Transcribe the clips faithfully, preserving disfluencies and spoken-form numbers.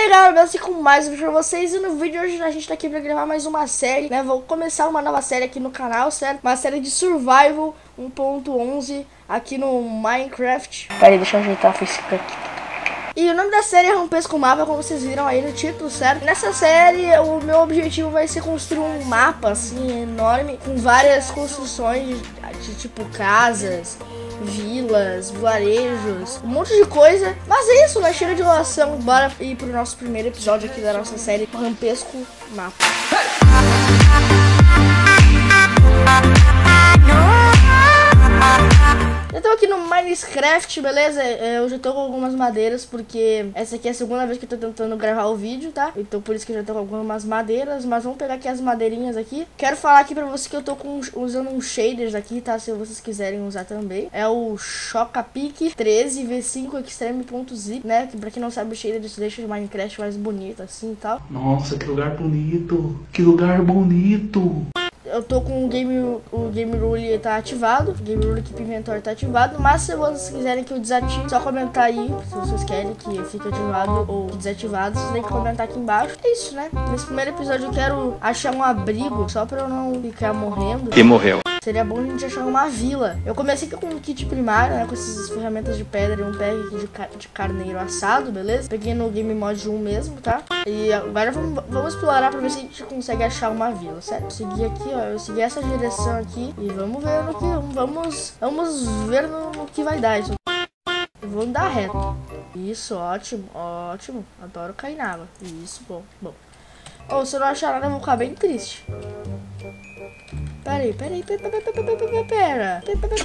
aí galera, assim com mais um vídeo pra vocês. E no vídeo de hoje a gente tá aqui pra gravar mais uma série, né? Vou começar uma nova série aqui no canal, certo? Uma série de Survival um ponto onze aqui no Minecraft. Peraí, deixa eu ajeitar o Facebook aqui. E o nome da série é Rampês com Mapa, como vocês viram aí no título, certo? Nessa série, o meu objetivo vai ser construir um mapa, assim, enorme, com várias construções de, de tipo casas, vilas, vilarejos, um monte de coisa. Mas é isso, não chega de enrolação. Bora ir pro nosso primeiro episódio aqui da nossa série Rampês com Mapa. Eu tô aqui no Minecraft, beleza? Eu já tô com algumas madeiras, porque essa aqui é a segunda vez que eu tô tentando gravar o vídeo, tá? Então por isso que eu já tô com algumas madeiras, mas vamos pegar aqui as madeirinhas aqui. Quero falar aqui pra vocês que eu tô com, usando uns shaders aqui, tá? Se vocês quiserem usar também. É o Chocapic treze V cinco Extreme.zip, né? Que pra quem não sabe, o shader deixa o Minecraft mais bonito assim e tal. Nossa, que lugar bonito! Que lugar bonito! Eu tô com o Game, o Game Rule tá ativado, o Game Rule Keep Inventory tá ativado, mas se vocês quiserem que eu desative, só comentar aí se vocês querem que fique ativado ou desativado, vocês têm que comentar aqui embaixo. É isso, né? Nesse primeiro episódio eu quero achar um abrigo, só pra eu não ficar morrendo. E morreu. Seria bom a gente achar uma vila. Eu comecei aqui com um kit primário, né? Com essas ferramentas de pedra e um pack aqui de, car de carneiro assado, beleza? Peguei no Game Mod um mesmo, tá? E agora vamos, vamos explorar pra ver se a gente consegue achar uma vila, certo? Seguir aqui, ó. Eu segui essa direção aqui e vamos ver no que... Vamos, vamos ver no, no que vai dar isso. Eu vou andar reto. Isso, ótimo, ótimo. Adoro cair na água. Isso, bom, bom. Ou oh, se eu não achar nada, eu vou ficar bem triste. Peraí, peraí, pera, pera, pera, pera, pera,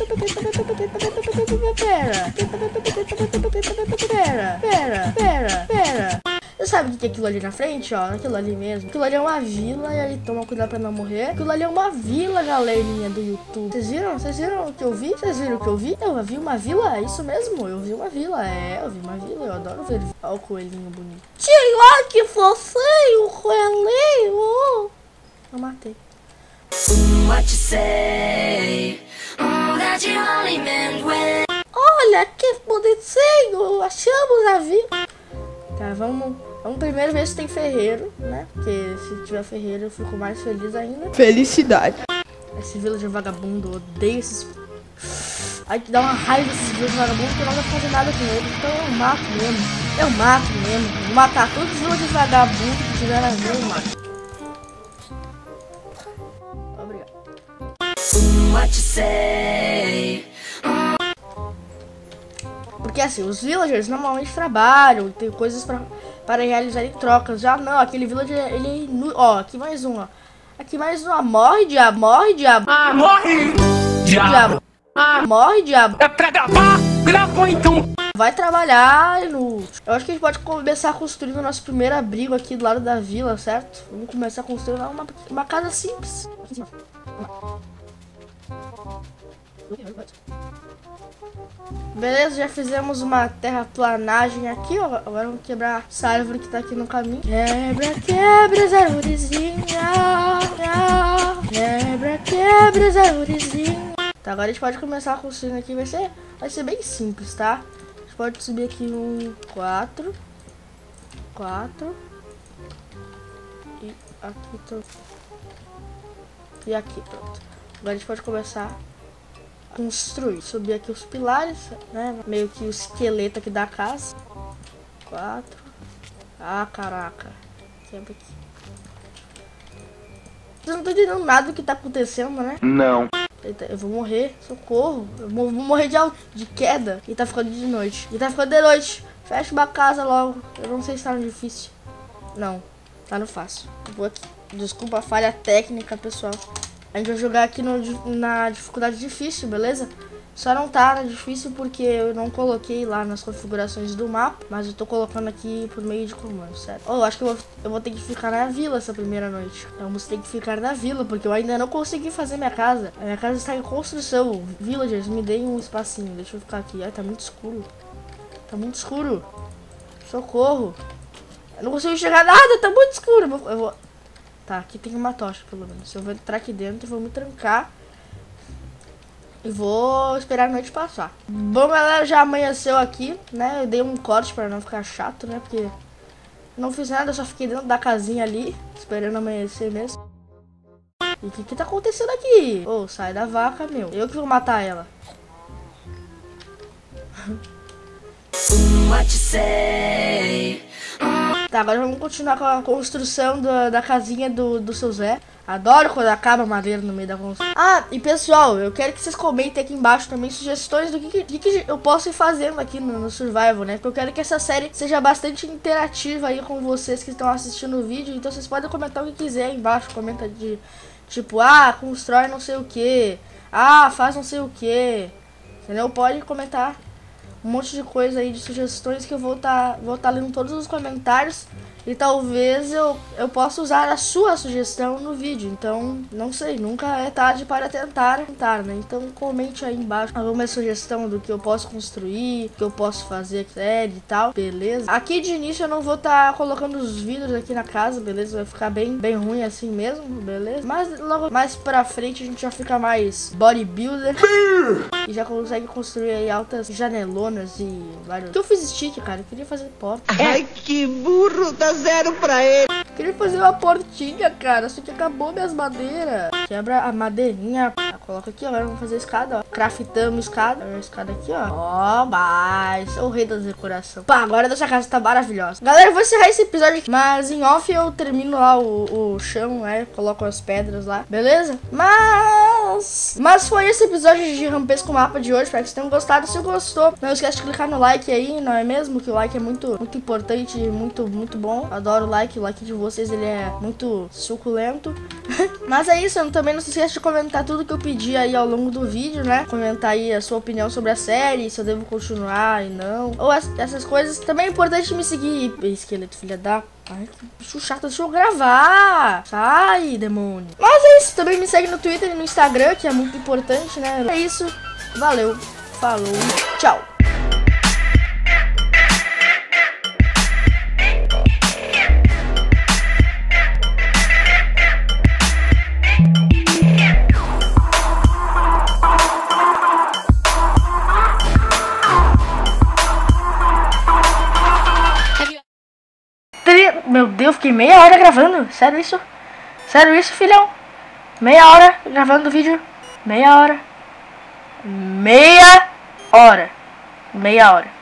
pera, pera, pera. Você sabe o que é aquilo ali na frente, ó? Aquilo ali mesmo. Aquilo ali é uma vila, e aí toma cuidado pra não morrer. Aquilo ali é uma vila, galerinha do YouTube. Vocês viram? Vocês viram o que eu vi? Vocês viram o que eu vi? Eu vi uma vila, é isso mesmo. Eu vi uma vila, é, eu vi uma vila. Eu adoro ver. Olha o coelhinho bonito. Olha que fofinho, o coelhinho. Eu matei. Olha que bonitinho, achamos a vila. Tá, vamos, vamos primeiro ver se tem ferreiro, né? Porque se tiver ferreiro eu fico mais feliz ainda. Felicidade. Esse village vagabundo, eu odeio esses... Ai, que dá uma raiva esses village vagabundos, porque eu não vou fazer nada com eles. Então eu mato mesmo, eu mato mesmo. Vou matar todos os village vagabundos que tiver na vida, eu mato. Porque assim, os villagers normalmente trabalham e tem coisas pra, para realizar em trocas. Já não, aquele villager, ele é inu... Ó, aqui mais um, ó. Aqui mais um, ó. Morre, diabo, morre, diabo. Ah, morre! Diabo. Ah, morre, diabo. É pra gravar? Gravou então! Vai trabalhar no... Eu acho que a gente pode começar a construir o nosso primeiro abrigo aqui do lado da vila, certo? Vamos começar a construir uma, uma casa simples. Beleza, já fizemos uma terraplanagem aqui, ó. Agora vamos quebrar essa árvore que tá aqui no caminho. Quebra, quebra as arvorezinhas. Quebra, quebra as arvorezinhas. Tá, agora a gente pode começar a construir aqui. Vai ser, vai ser bem simples, tá? A gente pode subir aqui um quatro. quatro. E aqui, tô... e aqui, pronto. Agora a gente pode começar a construir. Subir aqui os pilares, né? Meio que o esqueleto aqui da casa. Quatro. Ah, caraca. Quebra aqui. Eu não tô entendendo nada do que tá acontecendo, né? Não. Eita, eu vou morrer. Socorro. Eu vou morrer de, de queda. E tá ficando de noite. E tá ficando de noite. Fecha uma casa logo. Eu não sei se tá no difícil. Não. Tá no fácil. Eu vou aqui. Desculpa a falha técnica, pessoal. A gente vai jogar aqui no, na dificuldade difícil, beleza? Só não tá na difícil porque eu não coloquei lá nas configurações do mapa. Mas eu tô colocando aqui por meio de comando, certo? Oh, eu acho que eu vou, eu vou ter que ficar na vila essa primeira noite. Vamos ter que ficar na vila, porque eu ainda não consegui fazer minha casa. A minha casa está em construção. Villagers, me deem um espacinho. Deixa eu ficar aqui. Ai, tá muito escuro. Tá muito escuro. Socorro. Eu não consigo enxergar nada, tá muito escuro. Eu vou... Eu vou... Tá, aqui tem uma tocha, pelo menos. Eu vou entrar aqui dentro, vou me trancar. E vou esperar a noite passar. Bom, galera, já amanheceu aqui, né? Eu dei um corte pra não ficar chato, né? Porque Não fiz nada, só fiquei dentro da casinha ali, esperando amanhecer mesmo. E o que que tá acontecendo aqui? Ô, oh, sai da vaca, meu. Eu que vou matar ela. Tá, agora vamos continuar com a construção do, da casinha do, do seu Zé. Adoro quando acaba a madeira no meio da construção. Ah, e pessoal, eu quero que vocês comentem aqui embaixo também sugestões do que, que, que eu posso ir fazendo aqui no, no Survival, né? Porque eu quero que essa série seja bastante interativa aí com vocês que estão assistindo o vídeo. Então vocês podem comentar o que quiser aí embaixo. Comenta de tipo, ah, constrói não sei o que. Ah, faz não sei o que. Entendeu? Pode comentar um monte de coisa aí, de sugestões que eu vou estar tá, vou tá lendo todos os comentários. E talvez eu, eu possa usar a sua sugestão no vídeo. Então, não sei, nunca é tarde para tentar, tentar, né? Então comente aí embaixo alguma sugestão do que eu posso construir, do que eu posso fazer série e tal, beleza? Aqui de início eu não vou estar tá colocando os vidros aqui na casa, beleza? Vai ficar bem, bem ruim assim mesmo, beleza? Mas logo mais pra frente a gente já fica mais bodybuilder e já consegue construir aí altas janelonas e vários... O que eu fiz stick, cara? Eu queria fazer porta. Ai, que burro, dá zero pra ele. Eu queria fazer uma portinha, cara, só que acabou minhas madeiras. Quebra a madeirinha, coloca aqui, agora vamos fazer escada, ó. Craftamos escada, a escada aqui, ó. Ó, mas o rei da decoração. Pá, agora nossa casa tá maravilhosa. Galera, eu vou encerrar esse episódio aqui, mas em off eu termino lá o, o chão, né? Coloco as pedras lá, beleza? Mas... Mas foi esse episódio de Rampesco com o mapa de hoje. Espero que vocês tenham gostado. Se gostou, não esquece de clicar no like aí, não é mesmo? Que o like é muito, muito importante e muito, muito bom. Adoro o like, o like de vocês ele é muito suculento. Mas é isso, também não se esqueça de comentar tudo que eu pedi aí ao longo do vídeo, né? Comentar aí a sua opinião sobre a série, se eu devo continuar e não. Ou essas coisas. Também é importante me seguir. Esqueleto, filha da... Ai, que bicho chato, deixa eu gravar. Sai, demônio. Mas é isso, também me segue no Twitter e no Instagram, que é muito importante, né? É isso, valeu, falou, tchau. Meu Deus, fiquei meia hora gravando. Sério isso? Sério isso, filhão? Meia hora gravando o vídeo. Meia hora. Meia hora. Meia hora.